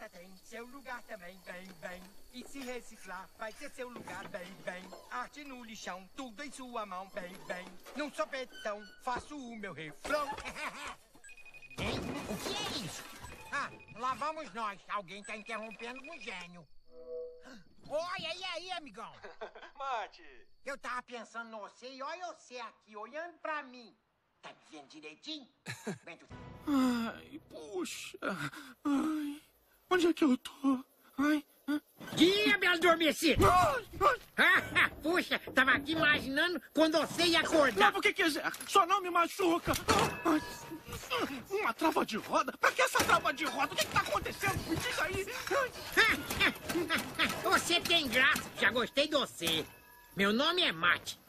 casa tem seu lugar também, bem. E se reciclar, vai ter seu lugar, bem. Arte no lixão, tudo em sua mão, bem. Num sopetão, faço o meu refrão. Hein? O que é isso? Ah, lá vamos nós. Alguém tá interrompendo um gênio. Oi, e aí, amigão? Mate! Eu tava pensando em você e olha você aqui, olhando pra mim. Tá me vendo direitinho? Ai, puxa. Ai, onde é que eu tô? Ai. Dia, meu adormecido! Puxa, tava aqui imaginando quando você ia acordar. Leva o que quiser, só não me machuca. Ai, uma trava de roda? Pra que essa trava de roda? O que tá acontecendo? Me diz aí. Você tem graça, já gostei de você. Meu nome é Mate.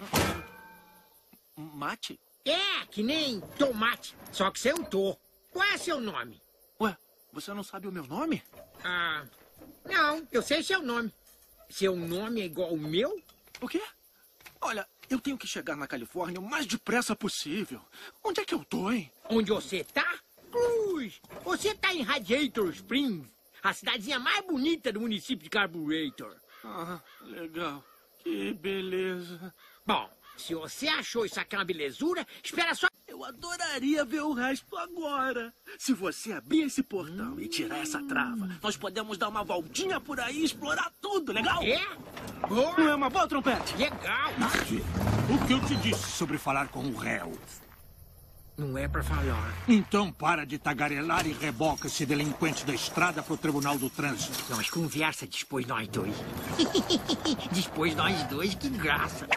Mate? É, que nem tomate, só que sem um tô. Qual é seu nome? Ué, você não sabe o meu nome? Ah, não, eu sei seu nome. Seu nome é igual ao meu? O quê? Olha, eu tenho que chegar na Califórnia o mais depressa possível. Onde é que eu tô, hein? Onde você tá? Cruz! Você tá em Radiator Springs, a cidadezinha mais bonita do município de Carburetor. Ah, legal. Que beleza. Bom, se você achou isso aqui uma belezura, espera só. Eu adoraria ver o resto agora. Se você abrir esse portão e tirar essa trava, nós podemos dar uma voltinha por aí e explorar tudo, legal? É? Boa! Não é uma boa, trompete? Legal! O que eu te disse sobre falar com o réu? Não é pra falar. Então para de tagarelar e reboca esse delinquente da estrada pro Tribunal do Trânsito. Nós conversa depois nós dois. Depois nós dois, que graça.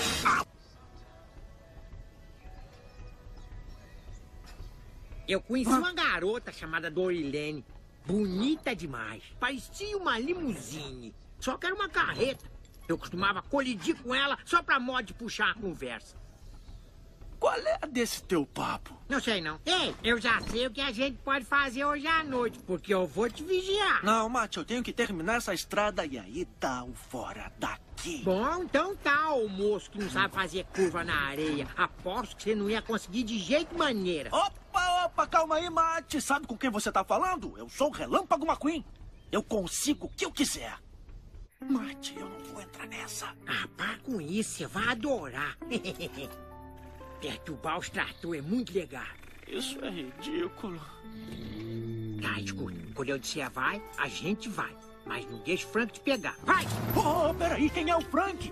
Eu conheci uma garota chamada Dorilene. Bonita demais. Parecia uma limusine. Só que era uma carreta. Eu costumava colidir com ela só pra modo de puxar a conversa. Qual é desse teu papo? Não sei, não. Ei, eu já sei o que a gente pode fazer hoje à noite, porque eu vou te vigiar. Não, Mate, eu tenho que terminar essa estrada e aí dá o fora daqui. Bom, então tá, ô moço que não sabe fazer curva na areia. Aposto que você não ia conseguir de jeito maneira. Opa, calma aí, Mate. Sabe com quem você tá falando? Eu sou o Relâmpago McQueen. Eu consigo o que eu quiser. Mate, eu não vou entrar nessa. Ah, para com isso, você vai adorar. Perturbar os tratores é muito legal. Isso é ridículo. Tá, escuta. Quando eu disser vai, a gente vai. Mas não deixa o Frank te pegar. Vai! Oh, peraí, quem é o Frank?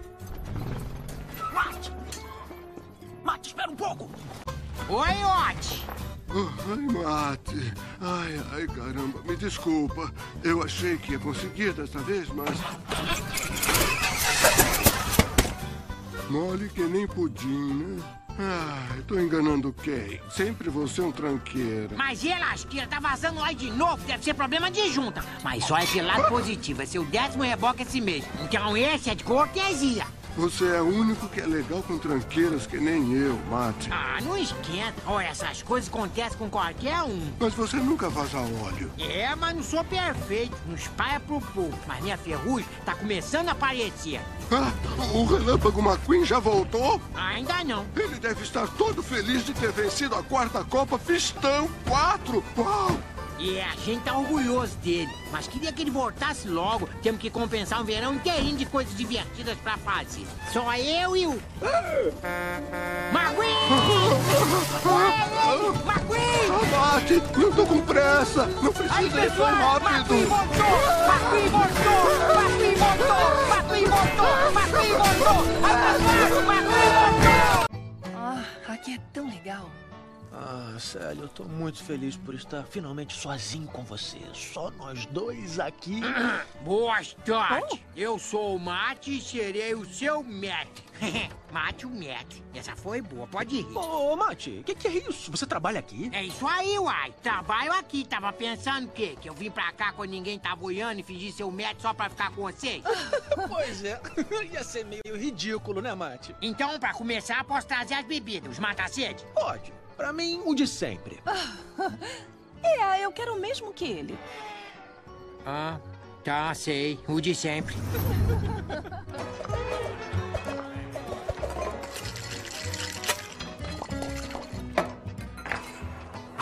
Mate, espera um pouco. Oi, Otis. Ai, Mate. Ai, caramba. Me desculpa. Eu achei que ia conseguir dessa vez, mas... Mole que nem pudim, né? Ai, tô enganando quem? Sempre vou ser um tranqueira. Mas e a lasqueira? Tá vazando óleo de novo? Deve ser problema de junta. Mas só é pelo lado positivo. É seu 10º reboque esse mês. Então esse é de cortesia. Você é o único que é legal com tranqueiras que nem eu, Mate. Ah, não esquenta. Olha, essas coisas acontecem com qualquer um. Mas você nunca vaza óleo. É, mas não sou perfeito. Não espalha pro povo. Mas minha ferrugem tá começando a aparecer. Ah, o Relâmpago McQueen já voltou? Ainda não. Ele deve estar todo feliz de ter vencido a 4ª Copa Fistão 4. Uau! E a gente tá orgulhoso dele. Mas queria que ele voltasse logo. Temos que compensar um verão inteirinho de coisas divertidas pra fazer. Só eu e o... McQueen! McQueen! Mate, não tô com pressa. Não precisa Aí, ir tão pessoal! rápido. McQueen voltou! McQueen voltou! McQueen voltou! McQueen voltou! McQueen voltou! Aí, pessoal! McQueen voltou! Ah, aqui é tão legal. Ah, Célia, eu tô muito feliz por estar finalmente sozinho com você. Só nós dois aqui. Boa tarde. Eu sou o Mate e serei o seu Matt. Mate o Matt. Essa foi boa, pode rir. Ô, Mate, o que é isso? Você trabalha aqui? É isso aí, uai. Trabalho aqui. Tava pensando o quê? Que eu vim pra cá quando ninguém tava olhando e fingi ser o Matt só pra ficar com vocês? Pois é. Ia ser meio ridículo, né, Mate? Então, pra começar, posso trazer as bebidas. Os mata-sede? Pode. Pra mim, o de sempre. É, eu quero o mesmo que ele. Ah, tá, sei. O de sempre.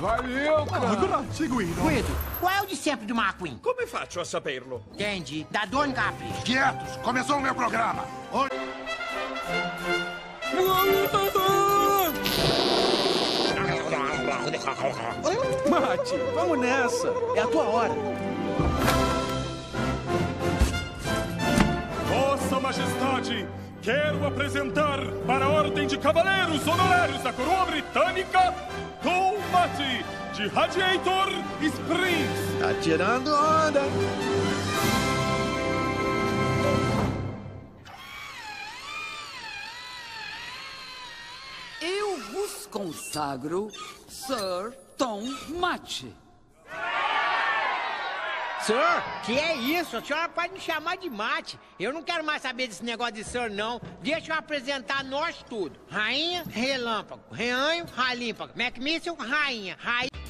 Valeu, cara. Seguindo. Guido, qual é o de sempre do McQueen? Come faccio a saperlo? Entendi. Da Don Capricho. Quietos, começou o meu programa. Mate, vamos nessa. É a tua hora. Vossa Majestade, quero apresentar para a Ordem de Cavaleiros Honorários da Coroa Britânica, Tom Mate, de Radiator Springs. Tá tirando onda. Eu vos consagro Sir Tom Mate. Sir, que é isso? A senhora pode me chamar de Mate. Eu não quero mais saber desse negócio de Sir, não. Deixa eu apresentar nós tudo. Rainha, Relâmpago. Reanho, Ralímpago. Macmissile, Rainha.